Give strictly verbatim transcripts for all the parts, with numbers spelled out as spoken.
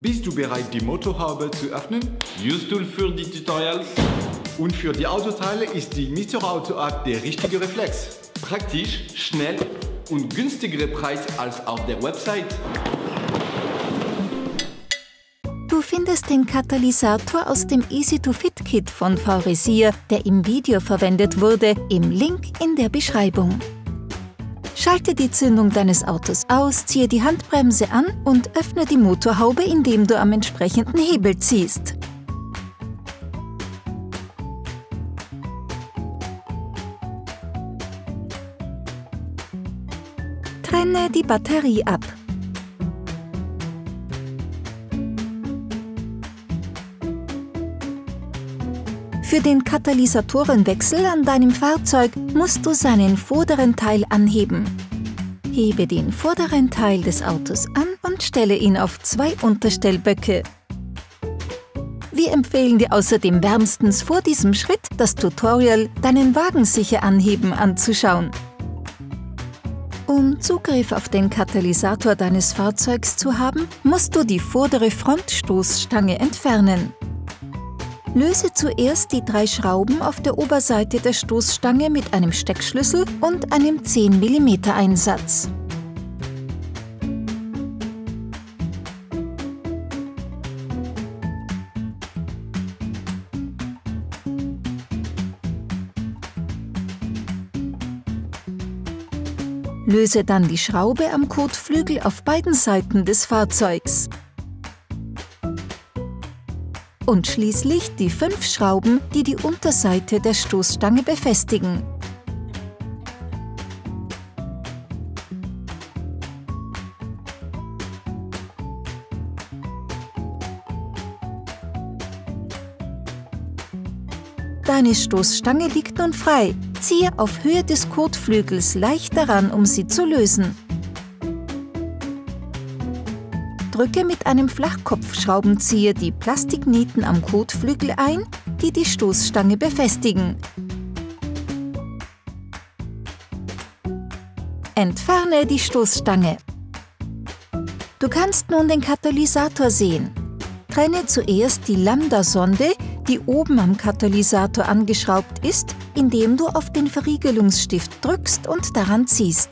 Bist du bereit, die Motorhaube zu öffnen? Useful für die Tutorials. Und für die Autoteile ist die Mister Auto App der richtige Reflex. Praktisch, schnell und günstigere Preis als auf der Website. Du findest den Katalysator aus dem Easy to Fit Kit von Faurecia, der im Video verwendet wurde, im Link in der Beschreibung. Schalte die Zündung deines Autos aus, ziehe die Handbremse an und öffne die Motorhaube, indem du am entsprechenden Hebel ziehst. Trenne die Batterie ab. Für den Katalysatorenwechsel an deinem Fahrzeug musst du seinen vorderen Teil anheben. Hebe den vorderen Teil des Autos an und stelle ihn auf zwei Unterstellböcke. Wir empfehlen dir außerdem wärmstens vor diesem Schritt das Tutorial Deinen Wagen sicher anheben anzuschauen. Um Zugriff auf den Katalysator deines Fahrzeugs zu haben, musst du die vordere Frontstoßstange entfernen. Löse zuerst die drei Schrauben auf der Oberseite der Stoßstange mit einem Steckschlüssel und einem zehn Millimeter Einsatz. Löse dann die Schraube am Kotflügel auf beiden Seiten des Fahrzeugs. Und schließlich die fünf Schrauben, die die Unterseite der Stoßstange befestigen. Deine Stoßstange liegt nun frei. Ziehe auf Höhe des Kotflügels leicht daran, um sie zu lösen. Drücke mit einem Flachkopfschraubenzieher die Plastiknieten am Kotflügel ein, die die Stoßstange befestigen. Entferne die Stoßstange. Du kannst nun den Katalysator sehen. Trenne zuerst die Lambda-Sonde, die oben am Katalysator angeschraubt ist, indem du auf den Verriegelungsstift drückst und daran ziehst.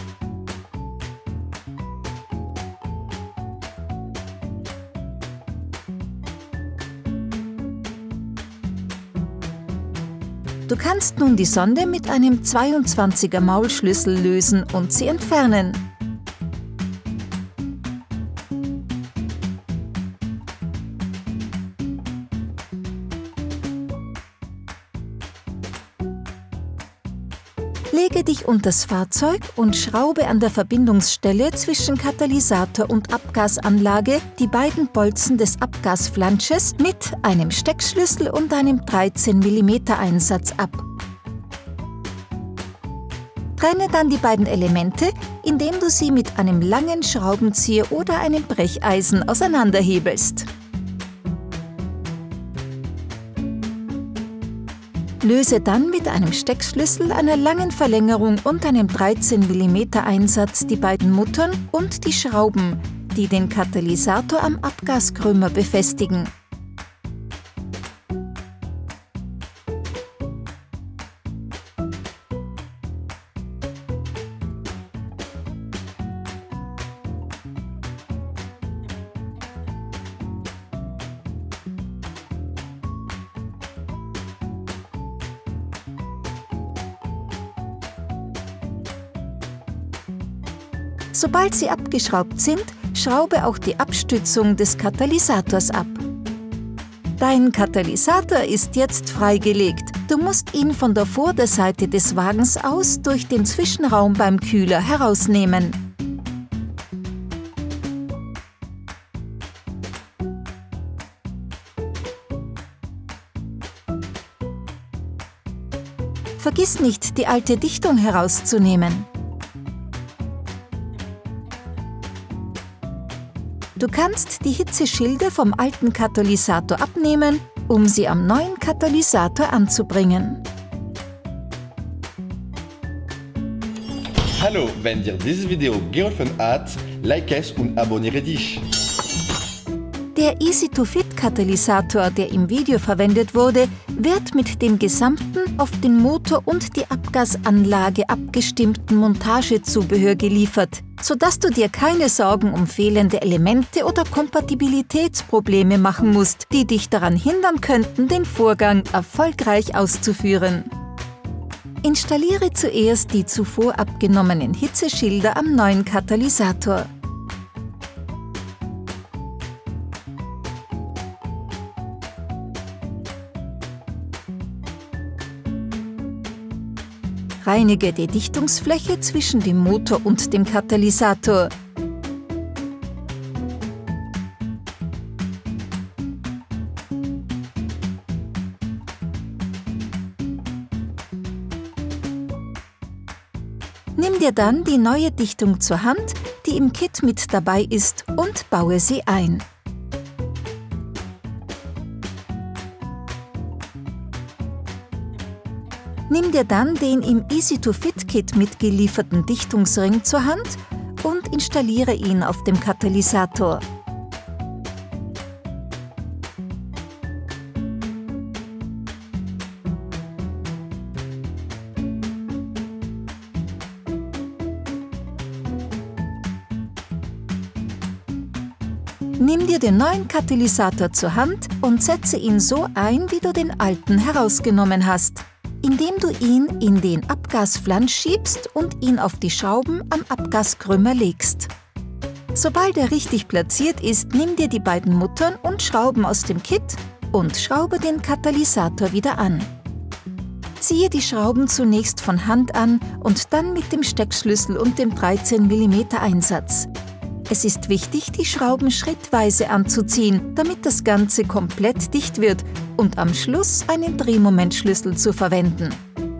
Du kannst nun die Sonde mit einem zweiundzwanziger Maulschlüssel lösen und sie entfernen. Lege dich unters Fahrzeug und schraube an der Verbindungsstelle zwischen Katalysator und Abgasanlage die beiden Bolzen des Abgasflansches mit einem Steckschlüssel und einem dreizehn Millimeter Einsatz ab. Trenne dann die beiden Elemente, indem du sie mit einem langen Schraubenzieher oder einem Brecheisen auseinanderhebelst. Löse dann mit einem Steckschlüssel, einer langen Verlängerung und einem dreizehn Millimeter Einsatz die beiden Muttern und die Schrauben, die den Katalysator am Abgaskrümmer befestigen. Sobald sie abgeschraubt sind, schraube auch die Abstützung des Katalysators ab. Dein Katalysator ist jetzt freigelegt. Du musst ihn von der Vorderseite des Wagens aus durch den Zwischenraum beim Kühler herausnehmen. Vergiss nicht, die alte Dichtung herauszunehmen. Du kannst die Hitzeschilde vom alten Katalysator abnehmen, um sie am neuen Katalysator anzubringen. Hallo, wenn dir dieses Video geholfen hat, like es und abonniere dich. Der Easy-to-Fit-Katalysator, der im Video verwendet wurde, wird mit dem gesamten auf den Motor und die Abgasanlage abgestimmten Montagezubehör geliefert, sodass du dir keine Sorgen um fehlende Elemente oder Kompatibilitätsprobleme machen musst, die dich daran hindern könnten, den Vorgang erfolgreich auszuführen. Installiere zuerst die zuvor abgenommenen Hitzeschilder am neuen Katalysator. Reinige die Dichtungsfläche zwischen dem Motor und dem Katalysator. Nimm dir dann die neue Dichtung zur Hand, die im Kit mit dabei ist, und baue sie ein. Nimm dir dann den im Easy-to-Fit-Kit mitgelieferten Dichtungsring zur Hand und installiere ihn auf dem Katalysator. Nimm dir den neuen Katalysator zur Hand und setze ihn so ein, wie du den alten herausgenommen hast, indem du ihn in den Abgasflansch schiebst und ihn auf die Schrauben am Abgaskrümmer legst. Sobald er richtig platziert ist, nimm dir die beiden Muttern und Schrauben aus dem Kit und schraube den Katalysator wieder an. Ziehe die Schrauben zunächst von Hand an und dann mit dem Steckschlüssel und dem dreizehn Millimeter Einsatz. Es ist wichtig, die Schrauben schrittweise anzuziehen, damit das Ganze komplett dicht wird und am Schluss einen Drehmomentschlüssel zu verwenden.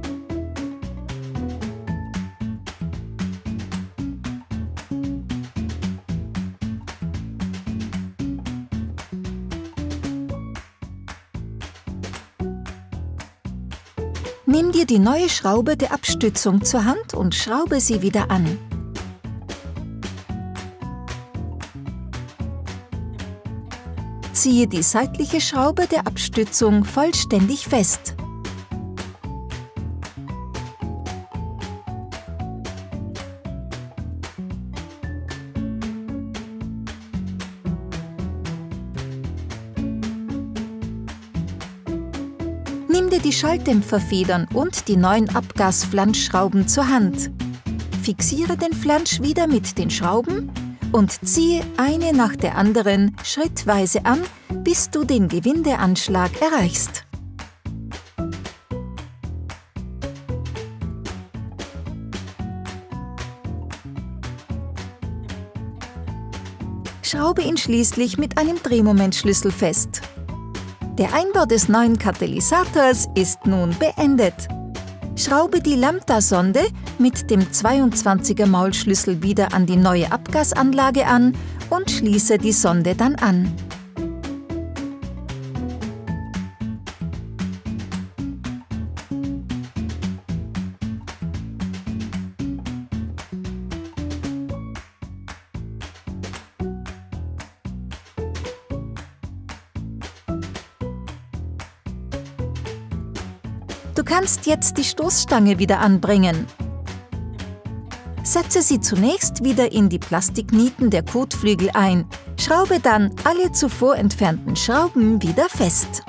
Nimm dir die neue Schraube der Abstützung zur Hand und schraube sie wieder an. Ziehe die seitliche Schraube der Abstützung vollständig fest. Nimm dir die Schalldämpferfedern und die neuen Abgasflanschschrauben zur Hand. Fixiere den Flansch wieder mit den Schrauben und ziehe eine nach der anderen schrittweise an, bis du den Gewindeanschlag erreichst. Schraube ihn schließlich mit einem Drehmomentschlüssel fest. Der Einbau des neuen Katalysators ist nun beendet. Schraube die Lambda-Sonde mit dem zweiundzwanziger Maulschlüssel wieder an die neue Abgasanlage an und schließe die Sonde dann an. Du kannst jetzt die Stoßstange wieder anbringen. Setze sie zunächst wieder in die Plastiknieten der Kotflügel ein. Schraube dann alle zuvor entfernten Schrauben wieder fest.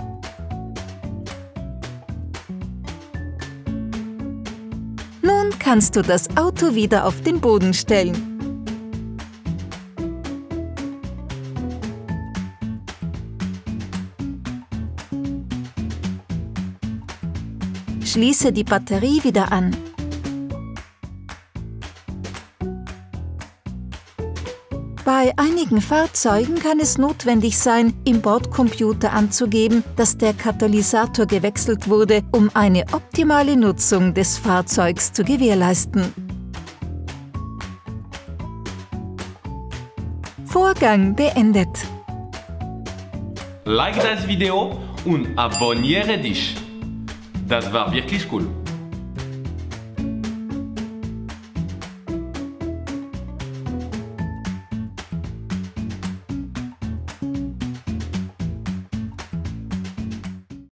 Nun kannst du das Auto wieder auf den Boden stellen. Schließe die Batterie wieder an. Bei einigen Fahrzeugen kann es notwendig sein, im Bordcomputer anzugeben, dass der Katalysator gewechselt wurde, um eine optimale Nutzung des Fahrzeugs zu gewährleisten. Vorgang beendet. Like das Video und abonniere dich. Das war wirklich cool.